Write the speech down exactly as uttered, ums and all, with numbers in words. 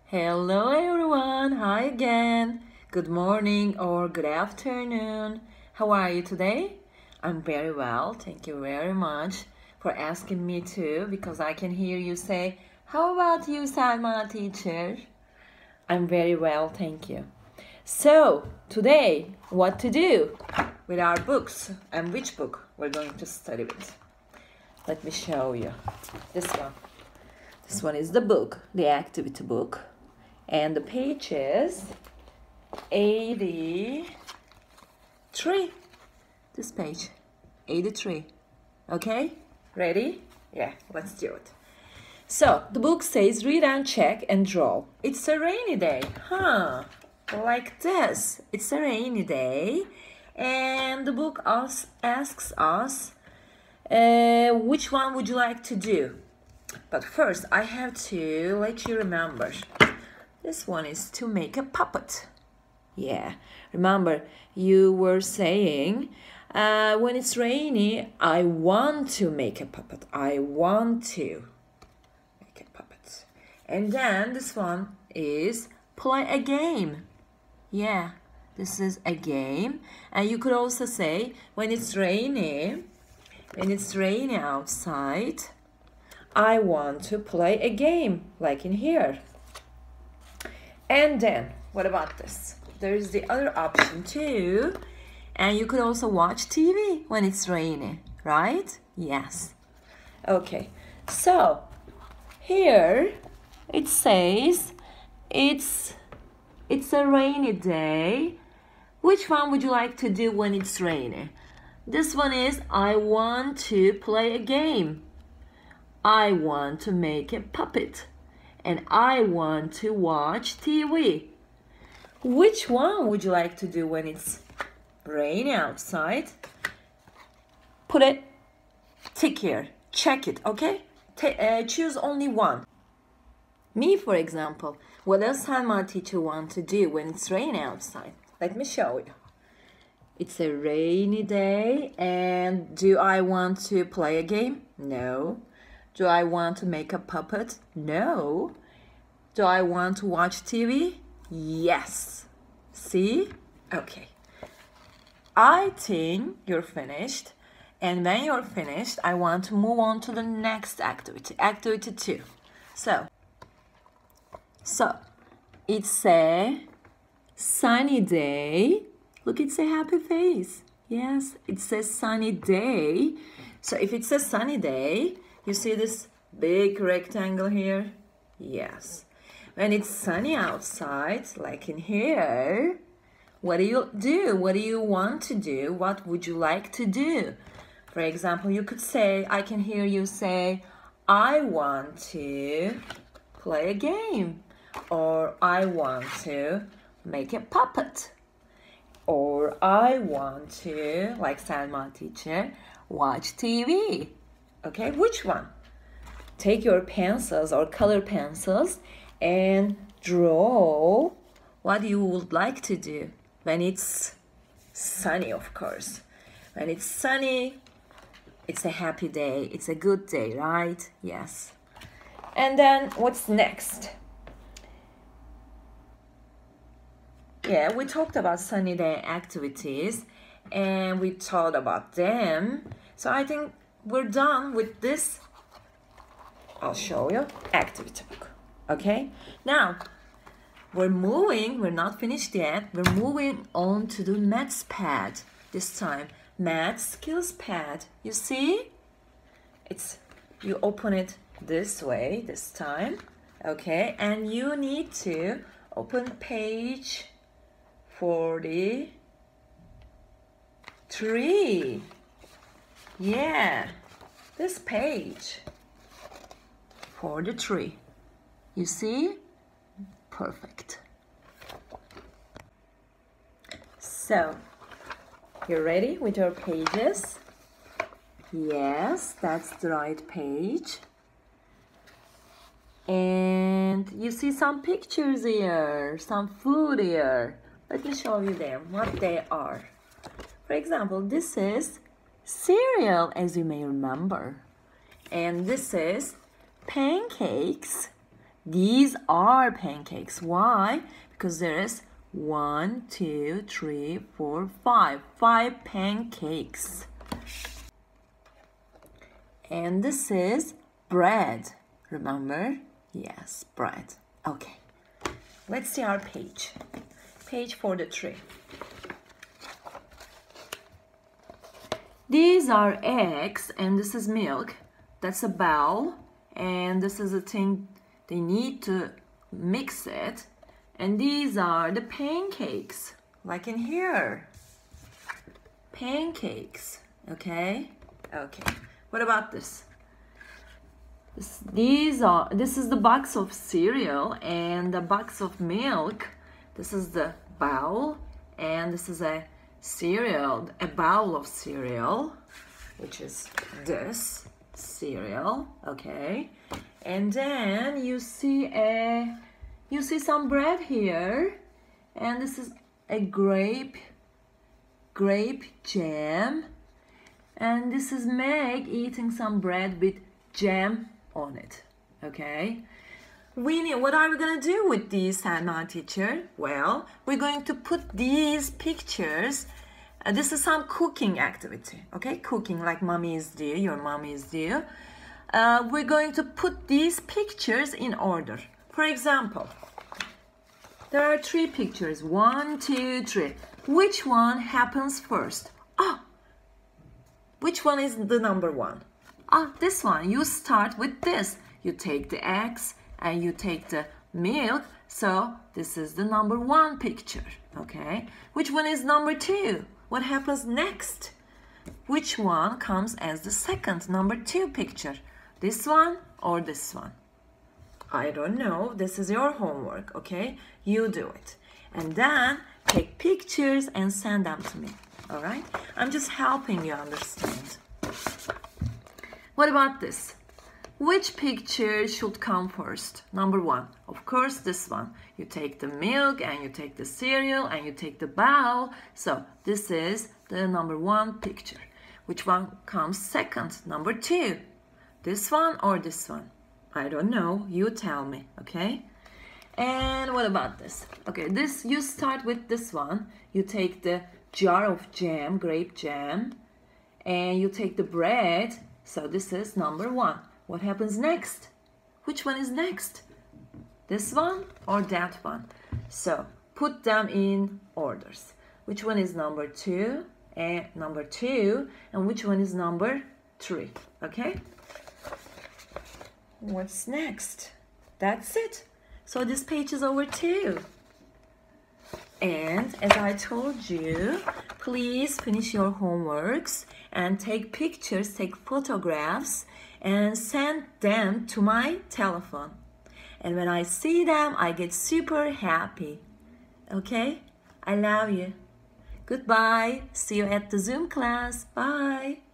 Hello everyone, hi again. Good morning or good afternoon. How are you today? I'm very well, thank you very much for asking me too, because I can hear you say, how about you, Salma teacher? I'm very well, thank you. So, today, what to do with our books and which book we're going to study with? Let me show you. This one. This one is the book, the activity book. And the page is eighty-three. This page, eighty-three. Okay, ready? Yeah, let's do it. So, the book says read and check and draw. It's a rainy day, huh? Like this. It's a rainy day. And the book asks, asks us, uh, which one would you like to do? But first, I have to let you remember. This one is to make a puppet. Yeah, remember you were saying, uh, when it's rainy, I want to make a puppet. I want to make a puppet. And then this one is play a game. Yeah, this is a game. And you could also say, when it's rainy, when it's rainy outside, I want to play a game, like in here. And then, what about this? There's the other option too. And you could also watch T V when it's rainy, right? Yes. Okay, so here it says it's, it's a rainy day. Which one would you like to do when it's rainy? This one is, I want to play a game. I want to make a puppet. And I want to watch T V. Which one would you like to do when it's rainy outside? Put it, tick here, check it, okay? T uh, choose only one. Me, for example, what does Salma teacher want to do when it's rainy outside? Let me show you. It's a rainy day, and do I want to play a game? No. Do I want to make a puppet? No. Do I want to watch T V? Yes. See? Okay. I think you're finished. And when you're finished, I want to move on to the next activity. Activity two. So, so it's a sunny day. Look, it's a happy face. Yes, it's a sunny day. So if it's a sunny day, you see this big rectangle here? Yes. When it's sunny outside, like in here, what do you do? What do you want to do? What would you like to do? For example, you could say, I can hear you say, I want to play a game. Or I want to make a puppet. Or I want to, like Salma teacher, watch T V. Okay, which one? Take your pencils or color pencils and draw what you would like to do when it's sunny, of course. When it's sunny, it's a happy day. It's a good day, right? Yes. And then what's next? Yeah, we talked about sunny day activities and we thought about them. So I think we're done with this. I'll show you activity book. Okay, now we're moving, we're not finished yet. We're moving on to the maths pad this time. Math skills pad. You see? It's, you open it this way this time. Okay, and you need to open page forty-three. Yeah, this page, forty-three. You see? Perfect. So, you're ready with your pages? Yes, that's the right page. And you see some pictures here, some food here. Let me show you them, what they are. For example, this is cereal, as you may remember. And this is pancakes. These are pancakes. Why? Because there is one, two, three, four, five. Five pancakes. And this is bread. Remember? Yes, bread. Okay. Let's see our page. Page forty-three. These are eggs and this is milk. That's a bowl. And this is a thing they need to mix it. And these are the pancakes. Like in here. Pancakes. Okay? Okay. What about this? This, these are, this is the box of cereal and the box of milk. This is the bowl and this is a cereal, a bowl of cereal, which is this cereal, okay? And then you see a, you see some bread here, and this is a grape, grape jam, and this is Meg eating some bread with jam on it, okay? We need, what are we gonna do with these, Selma teacher? Well, we're going to put these pictures. Uh, this is some cooking activity, okay? Cooking like mommies do, your mommies do. Uh, we're going to put these pictures in order. For example, there are three pictures. One, two, three. Which one happens first? Ah, which one is the number one? Ah, this one. You start with this. You take the eggs and you take the milk. So this is the number one picture, okay? Which one is number two? What happens next? Which one comes as the second, number two picture? This one or this one? I don't know. This is your homework, okay? You do it. And then take pictures and send them to me, all right? I'm just helping you understand. What about this? Which picture should come first? Number one, of course, this one. You take the milk and you take the cereal and you take the bowl. So this is the number one picture. Which one comes second? Number two. This one or this one? I don't know. You tell me, okay? And what about this? Okay, this, you start with this one. You take the jar of jam, grape jam, and you take the bread. So this is number one. What happens next? Which one is next? This one or that one? So put them in orders. Which one is number two and number two, and which one is number three? Okay? What's next? That's it. So this page is over too. And as I told you, please finish your homeworks and take pictures, take photographs, and send them to my telephone. And when I see them, I get super happy. Okay? I love you. Goodbye. See you at the Zoom class. Bye.